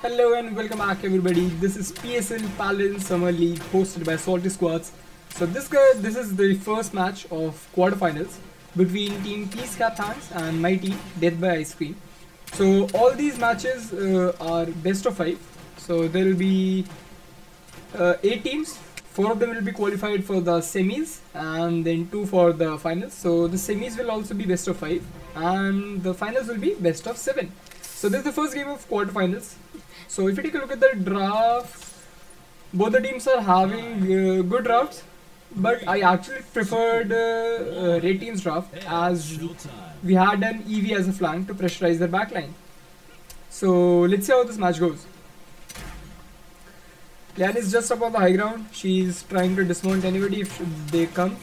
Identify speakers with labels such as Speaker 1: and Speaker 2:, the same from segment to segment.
Speaker 1: Hello and welcome back everybody. This is PSL Palaldins Summer League hosted by Salty Squads. So this is the first match of quarterfinals between team PlsCapThx and my team Death by Icecream. So all these matches are best of 5. So there will be 8 teams. 4 of them will be qualified for the semis and then 2 for the finals. So the semis will also be best of 5 and the finals will be best of 7. So this is the first game of quarterfinals. So if you take a look at the draft, both the teams are having good drafts, but I actually preferred Red Team's draft as we had an EV as a flank to pressurize their backline. So let's see how this match goes. Lian is just up on the high ground. She's trying to dismount anybody if they come.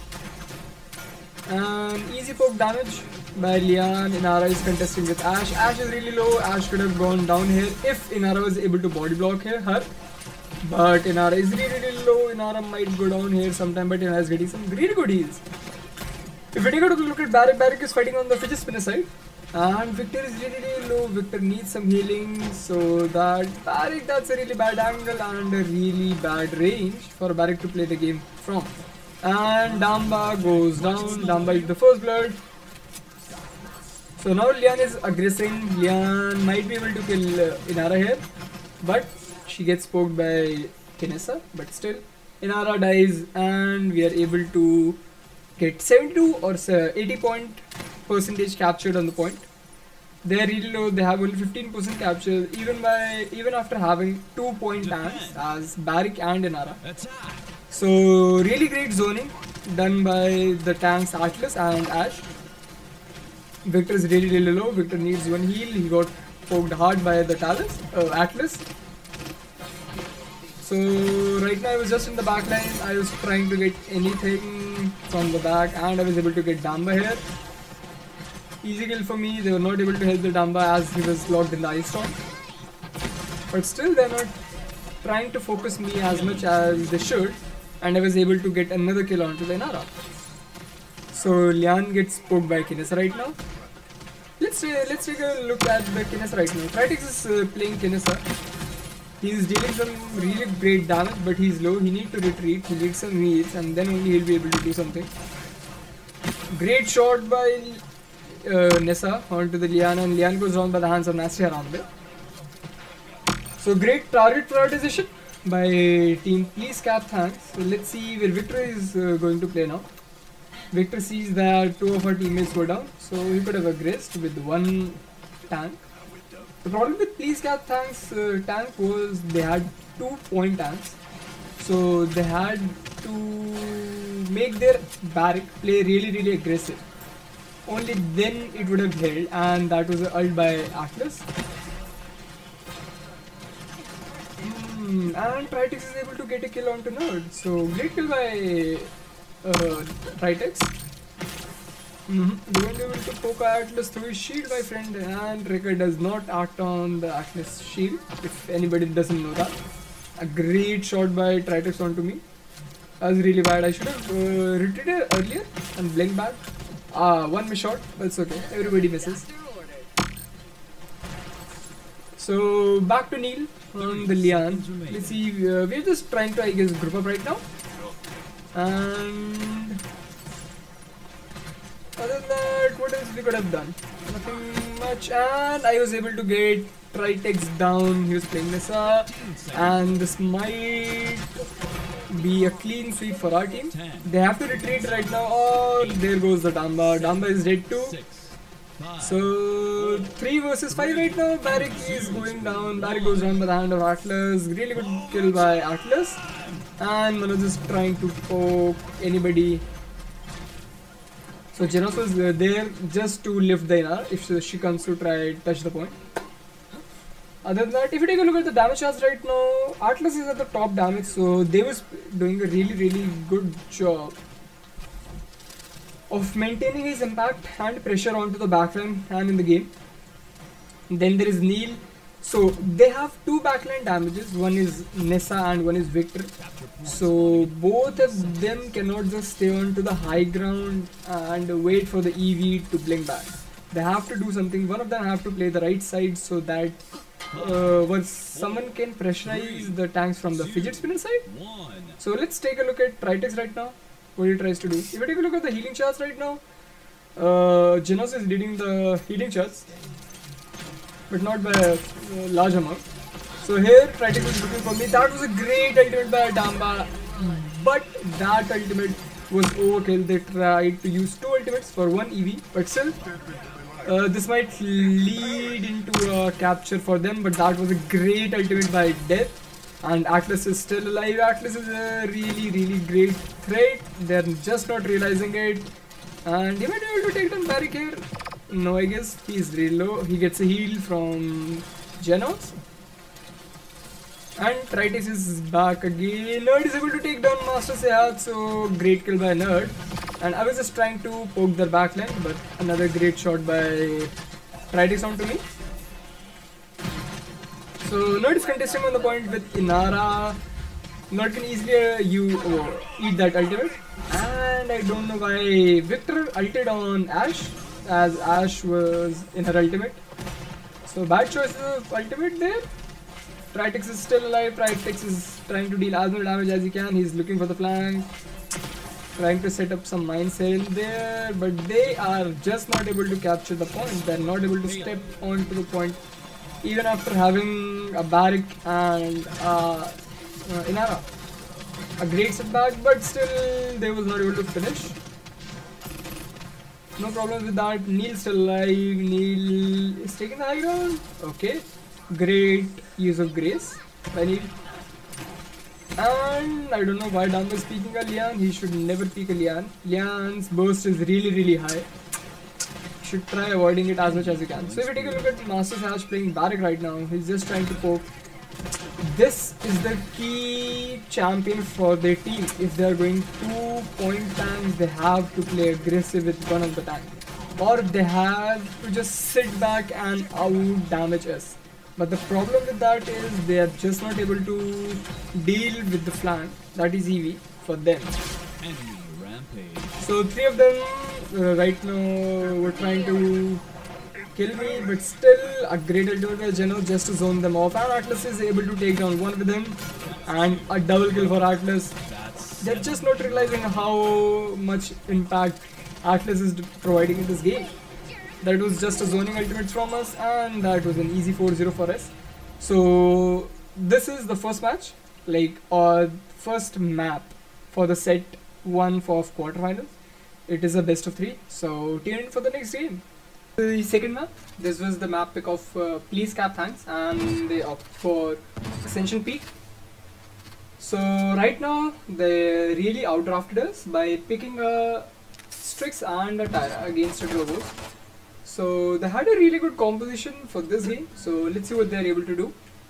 Speaker 1: And easy poke damage by Lian. Inara is contesting with Ash. Ash is really low. Ash could have gone down here if Inara was able to body block her. But Inara is really low. Inara might go down here sometime, but Inara is getting some really good heals. If we take a look at Barrick, Barrick is fighting on the fidget spinner side. And Victor is really low. Victor needs some healing. So that Barrick, that's a really bad angle and a really bad range for Barrick to play the game from. And Damba goes down. Damba is the first blood. So now Lian is aggressing. Lian might be able to kill Inara here, but she gets poked by Kinessa. But still, Inara dies, and we are able to get 72 or 80 percentage captured on the point. They are really low. They have only 15% capture, even after having 2-point tanks as Barrick and Inara. So really great zoning done by the tanks Atlas and Ash. Victor is really low. Victor needs one heal. He got poked hard by the Atlas. So right now I was just in the back line. I was trying to get anything from the back and I was able to get Damba here. Easy kill for me. They were not able to help the Damba as he was locked in the ice storm. But still they're not trying to focus me as much as they should. And I was able to get another kill onto the Inara. So Lian gets poked by Kinessa right now. Let's take a look at the Kinessa right now. PlsCapThx is playing Kinessa. He's dealing some really great damage, but he's low. He needs to retreat. He needs some heals, and then only he'll be able to do something. Great shot by Nessa onto the Lian, and Lian goes down by the hands of Nasty Harambe. So great target prioritization by team PlsCapThx. So let's see where Victor is going to play now. Victor sees that 2 of our teammates go down, so he could have aggressed with one tank. The problem with PlsCapThx tank was they had 2-point tanks, so they had to make their Barrick play really aggressive. Only then it would have held, and that was ult by Atlas. And PlsCapThx is able to get a kill onto Nerd, so great kill by PlsCapThx. They weren't able to poke Atlas through his shield, my friend, and Rekka does not act on the Atlas shield, if anybody doesn't know that. A great shot by PlsCapThx onto me. That was really bad. I should have retreated earlier and blinked back. One miss shot, but it's okay. Everybody misses. So back to Neil on the Lian. Let's see, we're just trying to, I guess, group up right now. And other than that, what else we could have done? Nothing much. And I was able to get PlsCapThx down. He was playing Nessa, and this might be a clean sweep for our team. They have to retreat right now. Oh, there goes the Damba. Damba is dead too. So 3 versus 5 right now. Barrick is going down. Barrick goes down by the hand of Atlas. Really good kill by Atlas. And Manoj is trying to poke anybody. So Genos was there just to lift the Inara if she comes to try touch the point. Other than that, if you take a look at the damage charts right now, Atlas is at the top damage, so they was doing a really good job of maintaining his impact and pressure onto the backline and in the game. Then there is Neil. So they have 2 backline damages, one is Nessa and one is Victor. So both of them cannot just stay on to the high ground and wait for the EV to blink back. They have to do something. One of them have to play the right side so that was someone can pressurize the tanks from the fidget spinner side. So let's take a look at Tritix right now, what he tries to do. If you take a look at the healing charts right now, Genos is leading the healing charts, but not by a large amount. So here Tritix is looking for me. That was a great ultimate by Damba, but that ultimate was overkill. They tried to use 2 ultimates for 1 EV, but still this might lead into a capture for them, but that was a great ultimate by Death. And Atlas is still alive. Atlas is a really great threat. They're just not realizing it. And he might be able to take down Barrick here. No, I guess he's really low. He gets a heal from Genos. And Tritix is back again. Nerd is able to take down Master Sehat, so great kill by Nerd. And I was just trying to poke their backline, but another great shot by Tritix onto me. So Nerd is contesting on the point with Inara. Nerd can easily eat that ultimate. And I don't know why Victor ulted on Ashe, as Ashe was in her ultimate. So bad choice of ultimate there. Tritix is still alive. Tritix is trying to deal as much damage as he can. He's looking for the flank, trying to set up some mine sail there, but they are just not able to capture the point. They're not able to step onto the point, even after having a Barrick and Inara. A great setback, but still they was not able to finish. No problem with that. Neil's still alive. Neil is taking the high ground. Okay. Great use of grace by Neil. And I don't know why Damba is peeking a Lian. He should never peek a Lian. Lian's burst is really high. Should try avoiding it as much as you can. So if you take a look at Master Sash playing Barrick right now, he's just trying to poke. This is the key champion for their team. If they are going 2-point tanks, they have to play aggressive with one of the tanks, or they have to just sit back and out damage us. But the problem with that is they are just not able to deal with the flank. That is EV for them. So 3 of them right now were trying to kill me, but still a great ultimate by Genos just to zone them off, and Atlas is able to take down one with him, and a double kill for Atlas. They're just not realizing how much impact Atlas is providing in this game. That was just a zoning ultimate from us, and that was an easy 4-0 for us. So this is the first match, like first map for the set 1 for quarterfinals. It is a best of 3, so tune in for the next game. The second map, this was the map pick of PlsCapThx, and they opt for Ascension Peak. So right now they really outdrafted us by picking a Strix and a Tyra against a Drogos. So they had a really good composition for this game, so let's see what they are able to do.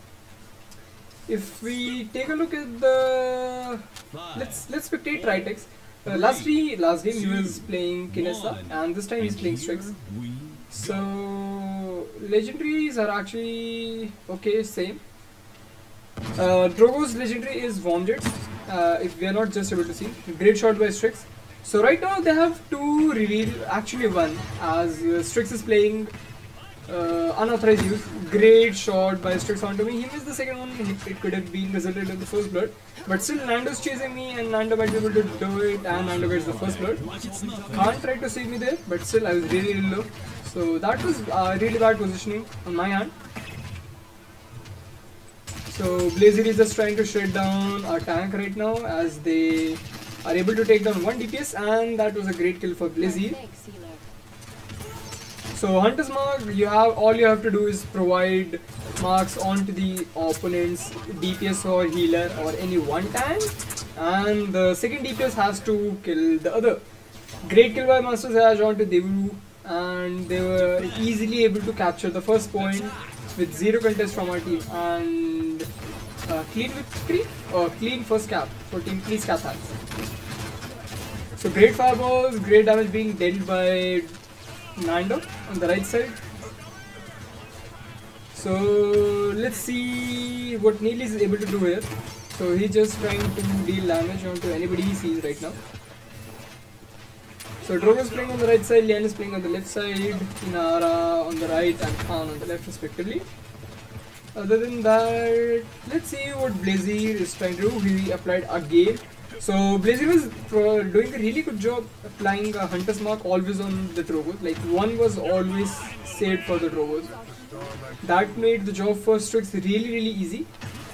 Speaker 1: If we take a look at the let's spectate Tritix. Last game he was playing Kinessa, and this time he's playing Strix. So legendaries are actually okay, same. Drogo's legendary is Worm Jets, if we are not just able to see. Great shot by Strix. So right now they have 2 reveal, actually 1, as Strix is playing unauthorized use. Great shot by Strix onto me. He missed the second one. It could have been resulted in the first blood, but still Nando's chasing me, and Nando might be able to do it, and Nando gets the first blood. Can't try to save me there, but still I was really low. So that was really bad positioning on my hand. So Blazer is just trying to shut down our tank right now, as they are able to take down 1 DPS, and that was a great kill for Blizzy. So Hunter's Mark, all you have to do is provide marks onto the opponent's DPS or healer or any one tank, and the second DPS has to kill the other. Great kill by Master Sayaj onto Devu, and they were easily able to capture the first point with 0 contest from our team, and clean victory or clean first cap for team PlsCapThx. So great fireballs, great damage being dealt by Nando on the right side. So let's see what Neil is able to do here. So he's just trying to deal damage onto anybody he sees right now. So Drogo is playing on the right side, Lian is playing on the left side, Inara on the right, and Khan on the left respectively. Other than that, let's see what Blazir is trying to do. He applied a gale. So Blazir was doing a really good job applying a Hunter's Mark always on the Drogos. Like one was always saved for the Drogos. That made the job for Strix really easy.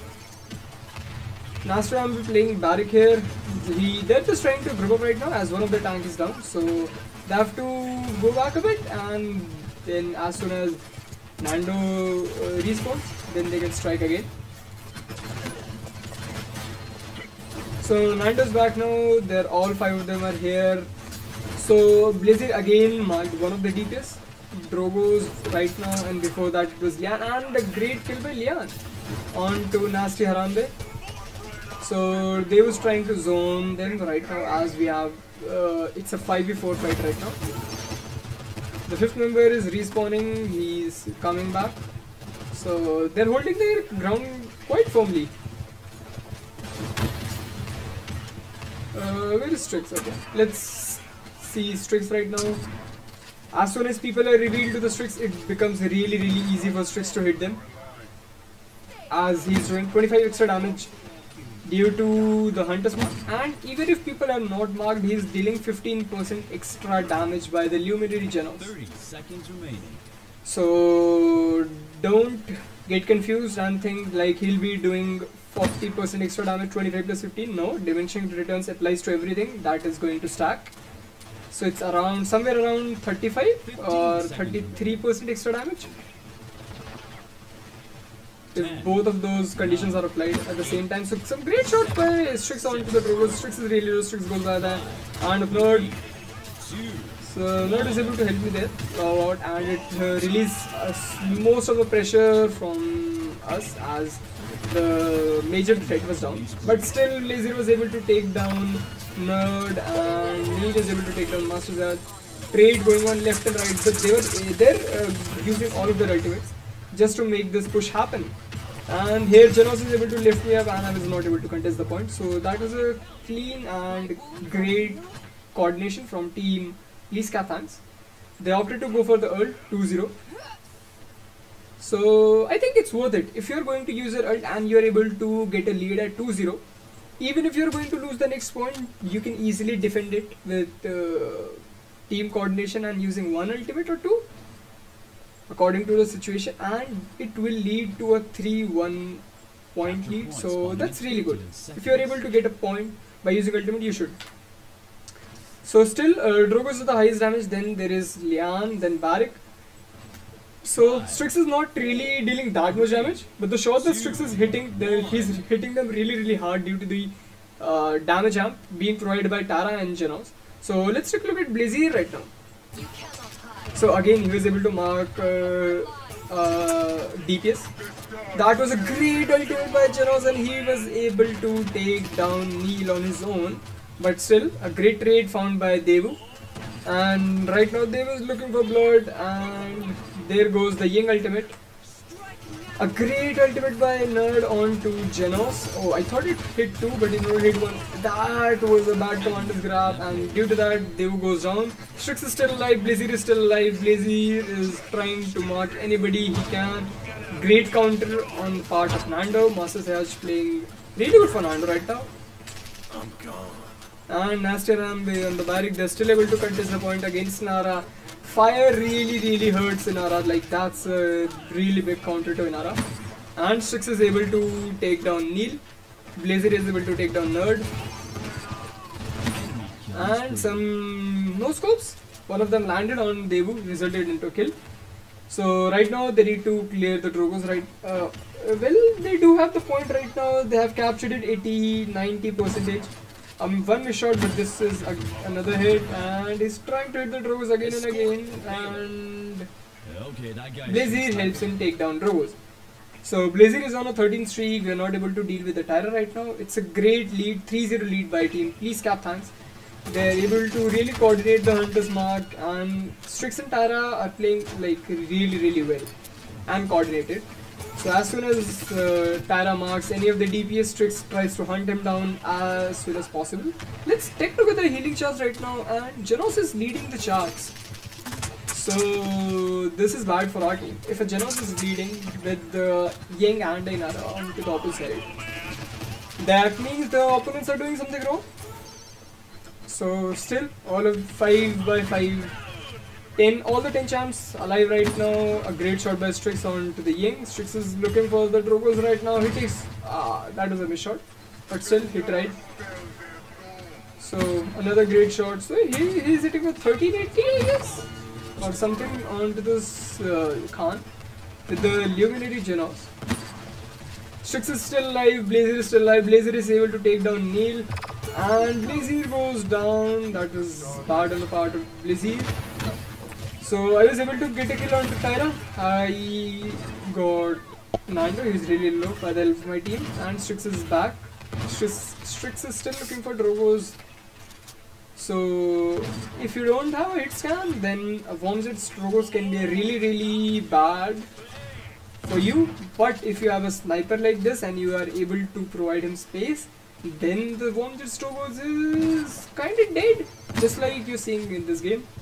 Speaker 1: Nastra will be playing Barrack here. They're just trying to group up right now as one of the tanks is down. So they have to go back a bit, and then as soon as Nando respawns, then they can strike again. So Nando's back now, they're all 5 of them are here. So Blazir again marked one of the DPS. Drogos right now, and before that it was Lian, and a great kill by Lian onto Nasty Harambe. So they was trying to zone them right now, as we have it's a 5v4 fight right now. The 5th member is respawning, he's coming back. So they're holding their ground quite firmly. Where is Strix? Okay, let's see Strix right now. As soon as people are revealed to the Strix, it becomes really easy for Strix to hit them, as he's doing 25 extra damage due to the Hunter's Mark, and even if people are not marked, he's dealing 15% extra damage by the Luminary Genos.
Speaker 2: 30 seconds remaining.
Speaker 1: So don't get confused and think like he'll be doing 40% extra damage, 25 plus 15. No, diminishing returns applies to everything. That is going to stack. So it's around somewhere around 35 or 33% extra damage if both of those conditions are applied at the same time. So some great shots by Strix onto the Drogos. Strix is really low, Strix goes by that, and Nerd. So Nerd is able to help me there and it released most of the pressure from us as the major threat was down. But still Blazir was able to take down Nerd, and Neil is able to take down Master Zad. Trade going on left and right, but they're using all of their ultimates just to make this push happen. And here Genos is able to lift me up, and I was not able to contest the point. So that was a clean and great coordination from team PlsCapThx. They opted to go for the ult 2-0. So I think it's worth it. If you're going to use your ult and you're able to get a lead at 2-0, even if you're going to lose the next point, you can easily defend it with team coordination and using one ultimate or two according to the situation, and it will lead to a 3-1 point lead. So that's really good. If you're able to get a point by using ultimate, you should. So still Drogos is the highest damage, then there is Lian, then Barrack. So Strix is not really dealing that much damage, but the shot that Strix is hitting, he's hitting them really hard due to the damage amp being provided by Tara and Genos. So let's take a look at Blazir right now. So again he was able to mark DPS. That was a great ultimate by Genos, and he was able to take down Neil on his own. But still a great trade found by Devu. And right now Devu is looking for blood, and there goes the Ying ultimate. A great ultimate by Nerd onto Genos. Oh, I thought it hit 2, but it only hit 1. That was a bad commander's grab, and due to that, Devu goes down. Strix is still alive, Blazir is still alive. Blazir is trying to mark anybody he can. Great counter on the part of Nando. Master Sayaj playing really good for Nando right now.
Speaker 2: I'm gone.
Speaker 1: And Nasty Harambe on the Barrack, they're still able to contest the point against Nara. Fire really hurts Inara, like that's a really big counter to Inara. And Strix is able to take down Neil. Blazir is able to take down Nerd. And some no scopes. One of them landed on Devu, resulted into a kill. So right now they need to clear the Drogos right. Well, they do have the point right now. They have captured it 80-90%. One miss shot, but this is another hit, and he's trying to hit the Drogos again and again, and Blazir helps him take down Drogos. So Blazir is on a 13th streak. We are not able to deal with the Tyra right now. It's a great lead, 3-0 lead by team PlsCapThx. They're able to really coordinate the Hunter's Mark, and Strix and Tyra are playing like really well and coordinated. So as soon as Tyra marks any of the DPS, Strix tries to hunt him down as soon as possible. Let's take a look at the healing charts right now, and Genos is leading the charts. So So this is bad for our team. If a Genos is leading with the Ying and Inara onto the opposite side, that means the opponents are doing something wrong. So still, all of 5 by 5, 10, all the 10 champs alive right now. A great shot by Strix onto the Ying. Strix is looking for the Drogos right now. He takes, that was a miss shot, but still he tried. So another great shot. So he's hitting with 1380, I guess, or something onto this Khan with the Luminary Genos. Strix is still alive, Blazer is still alive, Blazer is able to take down Neil, and Blazer goes down. That was bad on the part of Blazer. So I was able to get a kill onto Tyra. I got Nando, he's really low by the help of my team, and Strix is back. Strix is still looking for Drogos. So if you don't have a hit scan, then a Wormzet's Drogos can be really bad for you. But if you have a sniper like this and you are able to provide him space, then the Wormzet's Drogos is kinda dead, just like you're seeing in this game.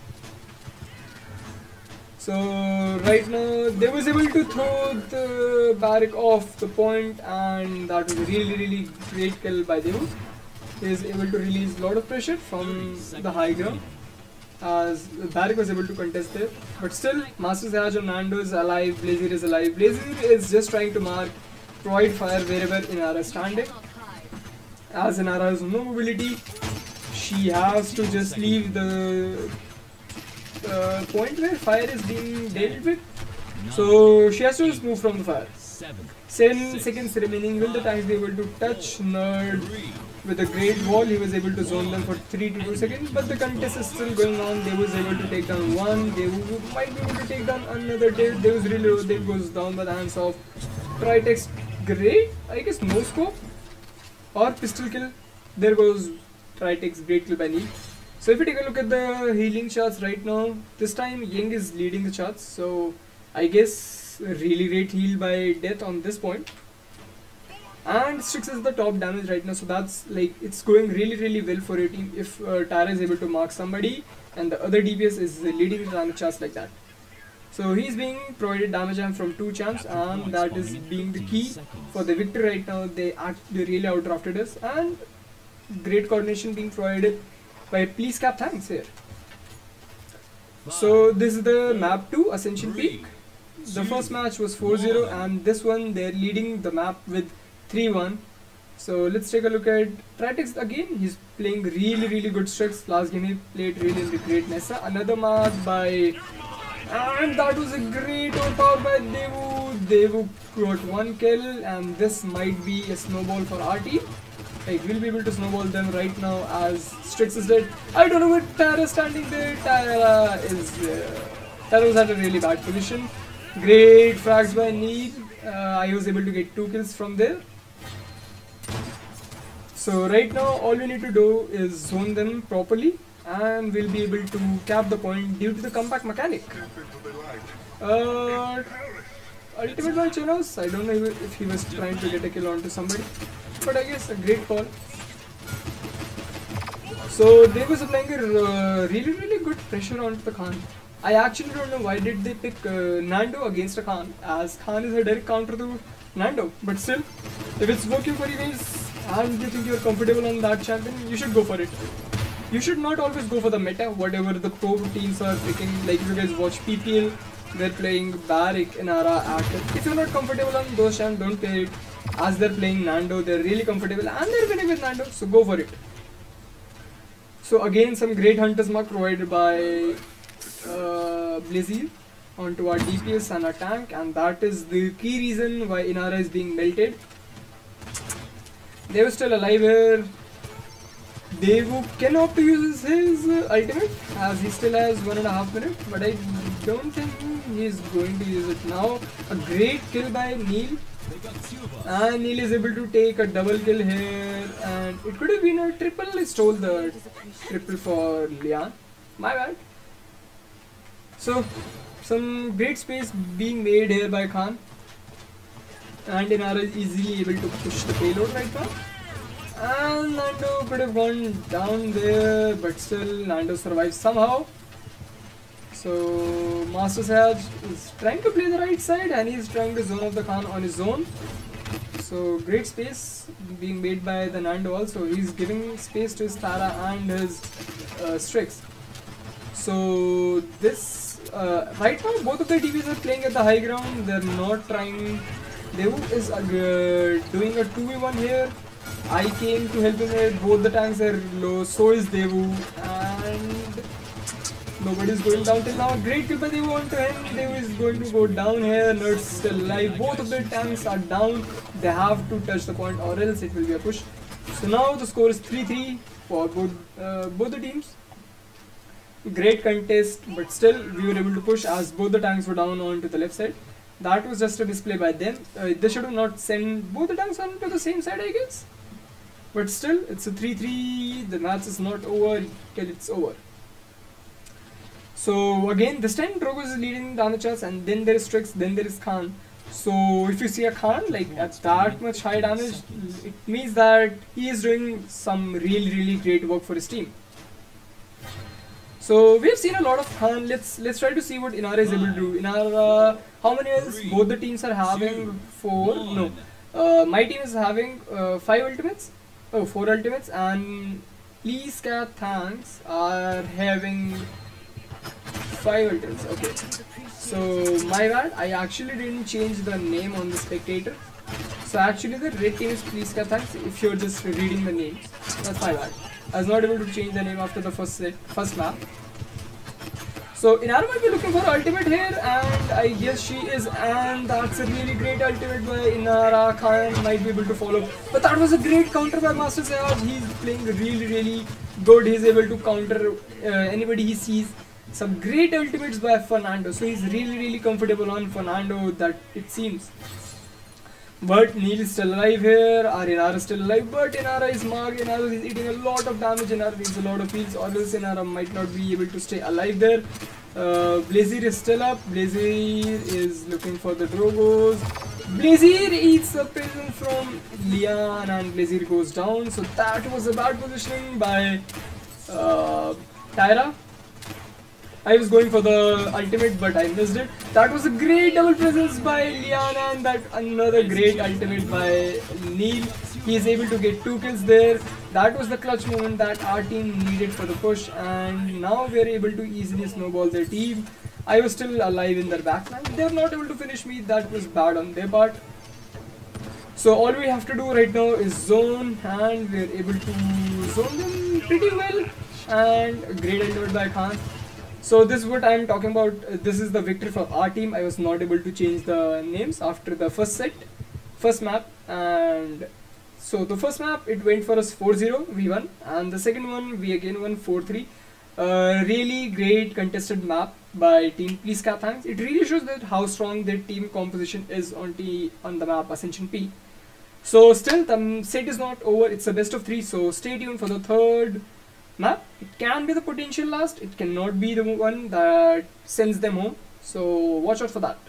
Speaker 1: So right now they was able to throw the barrack off the point, and that was a really great kill by Devu. He is able to release a lot of pressure from the high ground as the barrack was able to contest there. But still, Master Zaj on Nando is alive, Blazer is alive. Blazer is just trying to mark, provide fire wherever Inara is standing. As Inara has no mobility, she has to just leave the point where fire is being dealt with. So she has to just move from the fire. 7 seconds remaining. Will the tanks be able to touch Nerd with a great wall? He was able to zone them for 3 to 2 seconds, but the contest is still going on. They was able to take down one. They might be able to take down another. They was really low. They goes down by the hands of PlsCapThx. Great, I guess no scope or pistol kill. There goes PlsCapThx. Great kill by Neil. So if you take a look at the healing charts right now, this time Ying is leading the charts. So I guess really great heal by death on this point. And Strix is the top damage right now, so that's like, it's going really well for your team if Tara is able to mark somebody and the other DPS is leading the damage charts like that. So he's being provided damage amp from 2 champs, and that is being the key for the victory right now. They really outdrafted us, and great coordination being provided by PlsCapThx here. So this is the map 2, Ascension Peak. The first match was 4-0, and this one they're leading the map with 3-1. So let's take a look at PlsCapThx again. He's playing really good Strix. Last game he played really great Nessa. Another mark by, and that was a great overpower by Devu. Devu got 1 kill, and this might be a snowball for our team. Like, we'll be able to snowball them right now as Strix is dead. I don't know where Tara is standing there. Tara was at a really bad position. Great frags by Neil. I was able to get 2 kills from there. So right now all we need to do is zone them properly, and we'll be able to cap the point due to the comeback mechanic. Ultimate by Genos. I don't know if he was trying to get a kill onto somebody, but I guess a great call. So they was applying a really good pressure onto the Khan. I actually don't know why did they pick Nando against a Khan, as Khan is a direct counter to Nando. But still, if it's working for you guys and you think you're comfortable on that champion, you should go for it. You should not always go for the meta, whatever the pro teams are picking. Like if you guys watch PPL, they're playing Barrack, Inara, Axel. If you're not comfortable on those champs, don't play it. As they're playing Nando, they're really comfortable and they're winning with Nando, so go for it. So again, some great Hunter's Mark provided by Blazer onto our DPS and our tank, and that is the key reason why Inara is being melted. They were still alive here. Devu can opt to use his ultimate as he still has 1.5 minutes, but I don't think he's going to use it now. A great kill by Neil, and Neil is able to take a double kill here, and it could have been a triple. I stole the triple for Lian. My bad. So some great space being made here by Khan, and Inara is easily able to push the payload right now. And Nando could have gone down there, but still Nando survives somehow. So Master Saj is trying to play the right side and he's trying to zone off the Khan on his own. So great space being made by the Nando also. He's giving space to his Tara and his Strix. So this right now both of the DPs are playing at the high ground. They're not trying. Devu is doing a 2v1 here. I came to help him here. Both the tanks are low. So is Devu and nobody's going down till now. Great kill by Devu onto him. Devu is going to go down here. Nerd's still alive. Both of the tanks are down. They have to touch the point or else it will be a push. So now the score is 3-3 for both the teams. Great contest, but still we were able to push as both the tanks were down onto the left side. That was just a display by them. They should have not sent both the tanks onto the same side, I guess. But still, it's a 3-3. The match is not over till it's over. So again, this time Drogo is leading the damage, and then there is Strix, then there is Khan. So if you see a Khan like at that much high damage, it means that he is doing some really great work for his team. So we have seen a lot of Khan. Let's try to see what Inara is able to do. Inara, how many else? Both the teams are having 4. No, my team is having 5 ultimates. Oh, 4 ultimates, and PlsCapThx are having 5 ultimates. Okay. So my bad. I actually didn't change the name on the spectator. So actually the red team is PlsCapThx. If you're just reading the names, that's my bad. I was not able to change the name after the first map. So Inara might be looking for ultimate here, and I guess she is, and that's a really great ultimate by Inara. Khan might be able to follow, but that was a great counter by Master Saj. He's playing really good. He's able to counter anybody he sees. Some great ultimates by Fernando, so he's really comfortable on Fernando, that it seems. But Neil is still alive here, our Inara is still alive, but Inara is marked. Inara is eating a lot of damage. Inara needs a lot of heals, or else Inara might not be able to stay alive there. Blazir is still up. Blazir is looking for the Drogos. Blazir eats the poison from Lian and Blazir goes down. So that was a bad positioning by Tyra. I was going for the ultimate, but I missed it. That was a great double presence by Liana, and that another great ultimate by Neil. He is able to get 2 kills there. That was the clutch moment that our team needed for the push, and now we are able to easily snowball their team. I was still alive in their backline. They are not able to finish me. That was bad on their part. So all we have to do right now is zone, and we are able to zone them pretty well. And a great ultimate by Khan. So this is what I am talking about. This is the victory for our team. I was not able to change the names after the first map, and so the first map it went for us 4-0, we won, and the second one we again won 4-3. Really great contested map by team PlsCapThx. It really shows that how strong their team composition is on the map Ascension P. So still the set is not over. It's a best of 3. So stay tuned for the third map. It can be the potential last, it cannot be the one that sends them home, so watch out for that.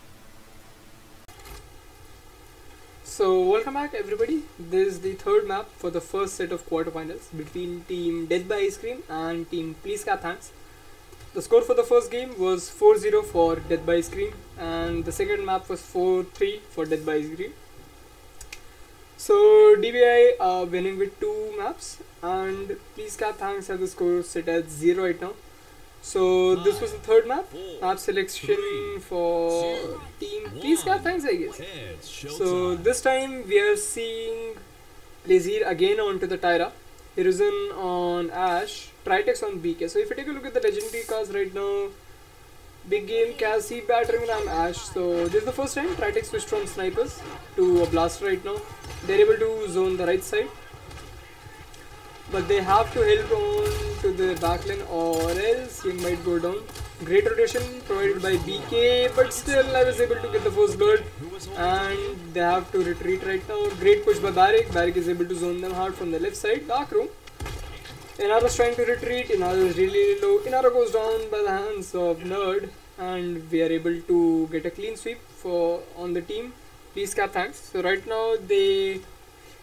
Speaker 1: So welcome back everybody. This is the third map for the first set of quarterfinals between team Death by Icecream and team PlsCapThx. The score for the first game was 4-0 for Death by Icecream, and the second map was 4-3 for Death by Icecream. So DBI are winning with 2 maps, and PlsCapThx have the score set at 0 right now. So this was the third map selection for team PlsCapThx, I guess. So this time we are seeing Blazir again onto the Tyra, Hiruzen on Ash, Tritex on BK. So if you take a look at the legendary cards right now, big game, Cassie, Battering Ram, Ash. So this is the first time Tritex switched from snipers to a blaster right now. They're able to zone the right side, but they have to help on to the backline or else he might go down. Great rotation provided by BK, but still I was able to get the first blood, and they have to retreat right now. Great push by Barrick. Barrick is able to zone them hard from the left side. Dark room. Inara is trying to retreat. Inara is really low. Inara goes down by the hands of Nerd, and we are able to get a clean sweep on the team PlsCapThx. So right now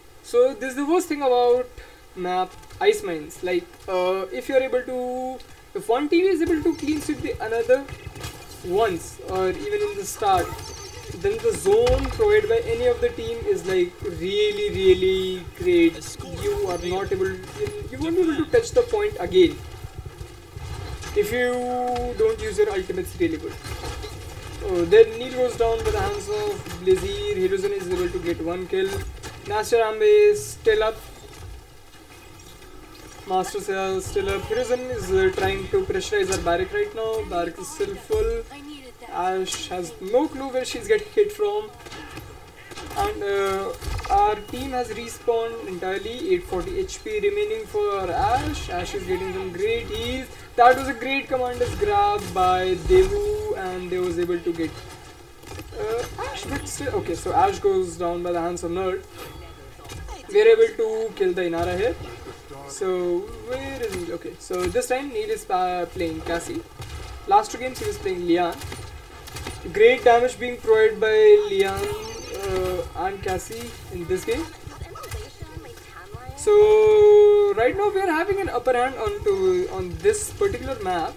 Speaker 1: this is the worst thing about map Ice Mines. Like if you are able to If one team is able to clean sweep the another once or even in the start, then the zone provided by any of the team is like really great. You are not able, you won't be able to touch the point again if you don't use your ultimates really good. Oh, then Neil goes down by the hands of Blizzir. Hiruzen is able to get one kill. Master Ambe is still up. Master Saya is still up. Hiruzen is trying to pressurize her barrack right now. Barrack is still full. Ash has no clue where she's getting hit from. And our team has respawned entirely. 840 HP remaining for Ash. Ash is getting some great heals. That was a great commander's grab by Devu, and they was able to get Ash, but still okay. So Ash goes down by the hands of Nerd. We are able to kill the Inara here. So where is he? Okay, so this time Neil is playing Cassie. Last two games he was playing Lian. Great damage being provided by Lian and Cassie in this game. So right now we are having an upper hand on this particular map.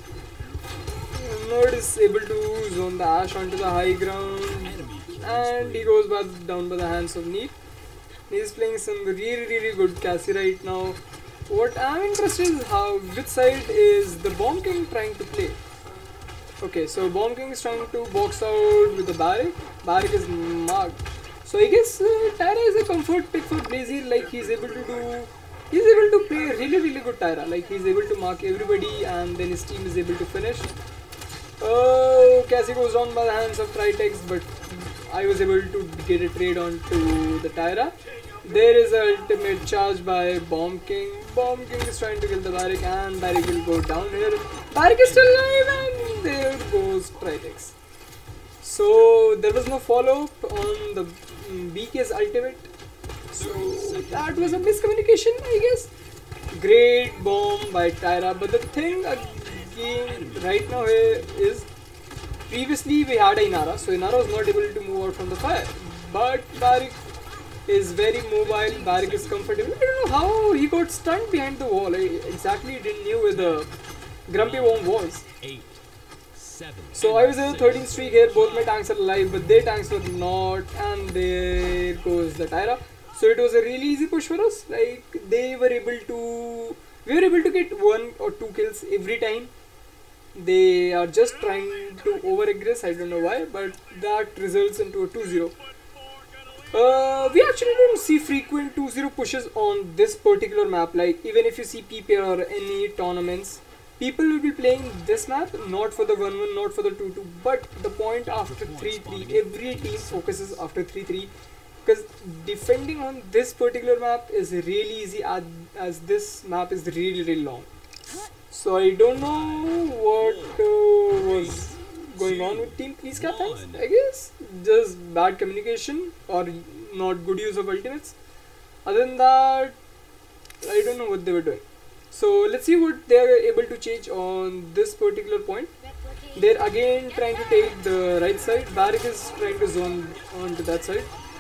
Speaker 1: Nerd is able to zone the Ash onto the high ground, and he goes back down by the hands of Neil. He is playing some really good Cassie right now. What I'm interested in is how which side is the Bomb King trying to play. Okay, so Bomb King is trying to box out with the barrack. Barrack is marked. So I guess Tyra is a comfort pick for Blizzir. Like he's able to play a really good Tyra. Like he's able to mark everybody, and then his team is able to finish. Oh, Cassie goes down by the hands of PlsCapThx, but I was able to get a trade onto the Tyra. There is an ultimate charge by Bomb King. Bomb King is trying to kill the barrack, and barrack will go down here. Barrack is still alive, and there goes PlsCapThx. So there was no follow-up on the BK's ultimate. So that was a miscommunication, I guess. Great bomb by Tyra, but the thing again right now here is previously we had a Inara, so Inara was not able to move out from the fire. But Barrack is very mobile, Barrack is comfortable. I don't know how he got stunned behind the wall. I exactly didn't know where the Grumpy Worm was. So I was in the 13th streak here, both my tanks are alive, but their tanks were not, and there goes the Tyra. So it was a really easy push for us. Like we were able to get 1 or 2 kills every time. They are just trying to over-aggress, I don't know why, but that results into a 2-0. We actually don't see frequent 2-0 pushes on this particular map. Like even if you see PPL or any tournaments, people will be playing this map not for the 1-1, not for the 2-2, but the point after 3-3. Every team focuses after 3-3 because defending on this particular map is really easy as this map is really long. So I don't know what was going on with Team PlsCapThx. I guess just bad communication or not good use of ultimates. Other than that, I don't know what they were doing. So let's see what they are able to change on this particular point. They're again trying to take the right side. Barrack is trying to zone onto that side.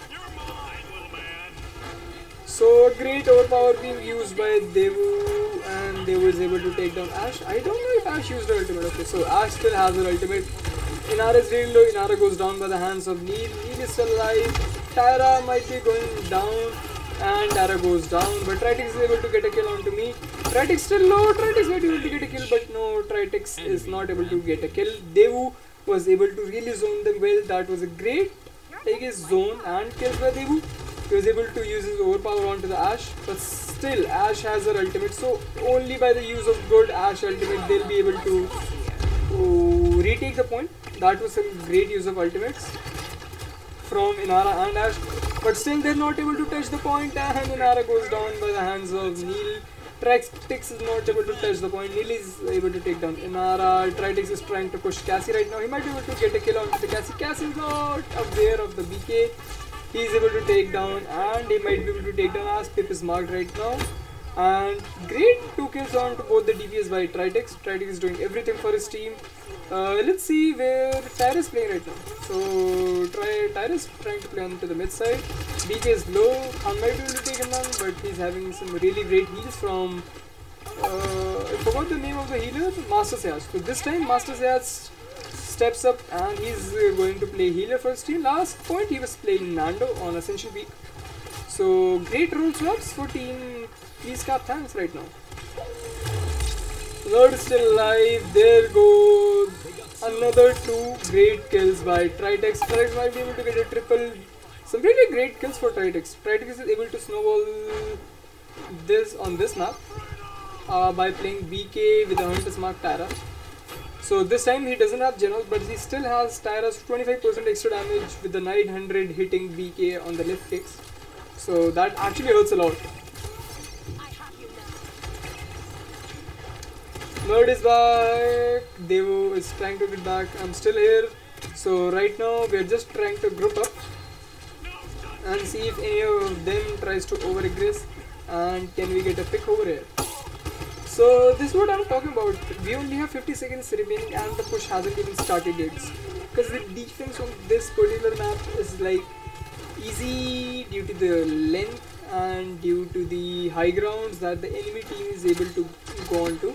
Speaker 1: So a great overpower being used by Devu, and Devu is able to take down Ash. I don't know if Ash used her ultimate. Okay, so Ash still has her ultimate. Inara is really low. Inara goes down by the hands of Neil. Neil is still alive. Tyra might be going down, and Tyra goes down. But PlsCapThx is able to get a kill onto me. PlsCapThx still low. PlsCapThx might be able to get a kill, but no, PlsCapThx is not able to get a kill. Devu was able to really zone them well. That was a great, I guess, zone and kill by Devu. He was able to use his overpower onto the Ash, but still Ash has her ultimate, so only by the use of good Ash ultimate they'll be able to retake the point. That was some great use of ultimates from Inara and Ash, but still they're not able to touch the point, and Inara goes down by the hands of Neil. PlsCapThx is not able to touch the point. Neil is able to take down Inara. PlsCapThx is trying to push Cassie right now. He might be able to get a kill onto the Cassie. Cassie is not aware of the BK. He is able to take down, and he might be able to take down as Pip is marked right now. And great 2 kills on to both the DPS by PlsCapThx. PlsCapThx is doing everything for his team. Let's see where Tyra is playing right now. So Tyra is trying to play onto the mid side. BK is low. Khan might be able to take him down, but he's having some really great heals from I forgot the name of the healer, Master Sayaj. So this time Master Sayaj steps up and he's going to play healer first team. Last point he was playing Nando on Ascension Peak. So great role swaps for team PlsCapThx right now. Lord is still alive. There goes another 2 great kills by PlsCapThx. PlsCapThx might be able to get a triple. Some really great kills for PlsCapThx. PlsCapThx is able to snowball this on this map by playing BK with a Hunter's Mark Tyra. So this time he doesn't have Genos, but he still has Tyra's 25% extra damage with the 900 hitting BK on the left kicks. So that actually hurts a lot. Nerd is back. Devo is trying to get back. I'm still here. So right now we're just trying to group up and see if any of them tries to over-aggress and can we get a pick over here. So this is what I'm talking about. We only have 50 seconds remaining and the push hasn't even started yet. Because the defense on this particular map is like easy due to the length and due to the high grounds that the enemy team is able to go on to.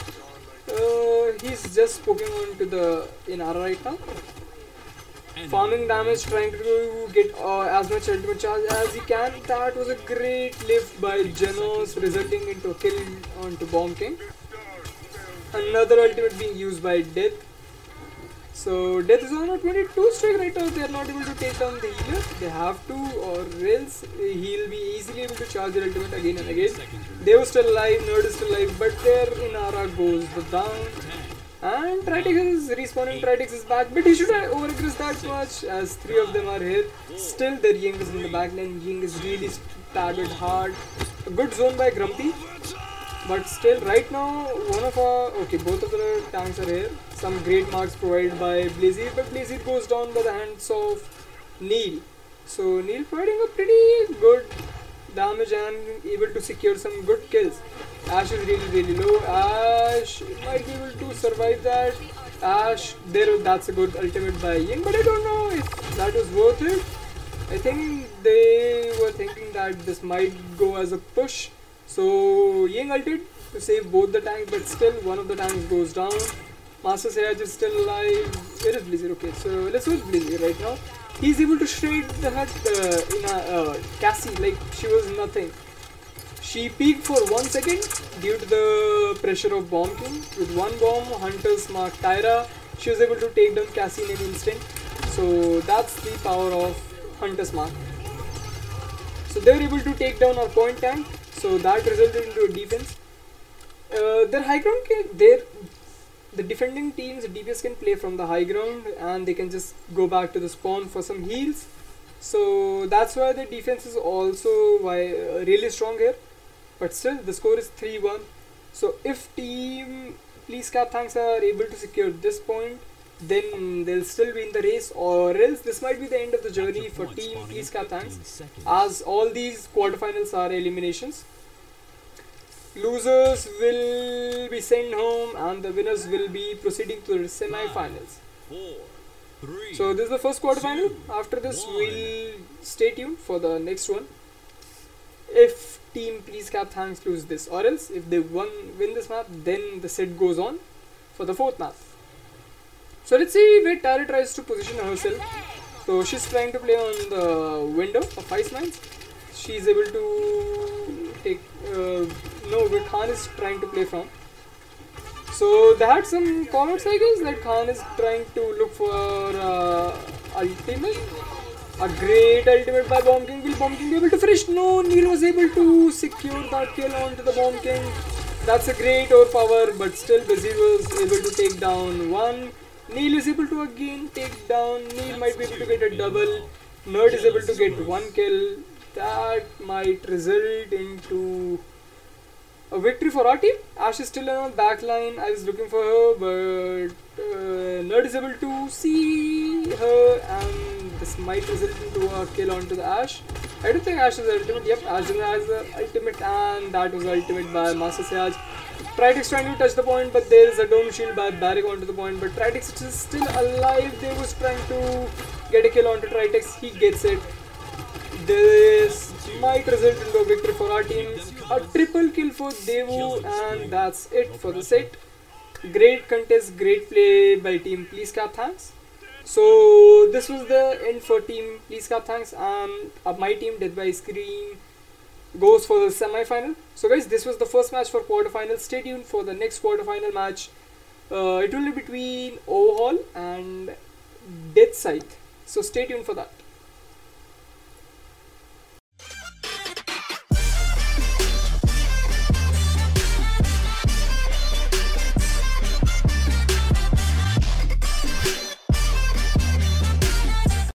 Speaker 1: He's just poking on to the Inara right now. Farming damage, trying to get as much ultimate charge as he can. That was a great lift by Genos, resulting into a kill onto Bomb King. Another ultimate being used by Death. So Death is on a 22 streak right now. They are not able to take down the healer. They have to, or else he'll be easily able to charge their ultimate again and again. They were still alive, Nerd is still alive, but their Inara goes down. And PlsCapThx is respawning, PlsCapThx is back, but he should have over-aggressed that much as 3 of them are here. Still their Ying is in the backline. Ying is really staggered hard. A good zone by Grumpy. But still right now both of the tanks are here. Some great marks provided by Blazir, but Blazir goes down by the hands of Neil. So Neil providing a pretty good damage and able to secure some good kills. Ash is really low. Ash might be able to survive that. Ash, that's a good ultimate by Ying, but I don't know if that was worth it. I think they were thinking that this might go as a push. So Ying ulted to save both the tanks, but still one of the tanks goes down. Master Sayaj is still alive. Where is Blazir? Okay, so let's go with Blazir right now. He's able to shred the hut Cassie like she was nothing. She peaked for 1 second due to the pressure of Bomb King. With one bomb, Hunter's Mark Tyra, she was able to take down Cassie in an instant. So that's the power of Hunter's Mark. So they were able to take down our point tank. So that resulted into a defense. Their high ground the defending team's DPS can play from the high ground and they can just go back to the spawn for some heals. So that's why the defense is also really strong here. But still the score is 3-1. So if team PlsCapThx are able to secure this point, then they'll still be in the race, or else this might be the end of the journey for team PlsCapThx, as all these quarterfinals are eliminations. Losers will be sent home and the winners will be proceeding to the semi-finals. So this is the first quarterfinal. After this we'll stay tuned for the next one. If team PlsCapThx lose this, or else if they win this map, then the set goes on for the 4th map. So let's see where Tara tries to position herself. So she's trying to play on the window of Ice Mines. She's able to take where Khan is trying to play from. So they had some comments, I guess, that Khan is trying to look for ultimate. A great ultimate by Bomb King. Will Bomb King be able to finish? No, Neil was able to secure that kill onto the Bomb King. That's a great overpower, but still Blazir was able to take down one. Neil is able to again take down. Neil might be able to get a double. Nerd is able to get 1 kill. That might result into a victory for our team. Ash is still on the back line. I was looking for her, but Nerd is able to see her, and this might result into a kill onto the Ash. I don't think Ash is the ultimate. Yep, Ash has the ultimate, and that was the ultimate by Master Sayaj. PlsCapThx trying to touch the point, but there is a dome shield by Barrick onto the point, but PlsCapThx is still alive. They was trying to get a kill onto PlsCapThx. He gets it. this might result into a victory for our team. A triple kill for Devu, and that's it for the set. Great contest, great play by team PlsCapThx. So this was the end for team PlsCapThx, and my team Death by Icecream goes for the semi-final. So guys, this was the first match for quarterfinals. Stay tuned for the next quarterfinal match. It will be between Overhaul and Death Scythe. So stay tuned for that.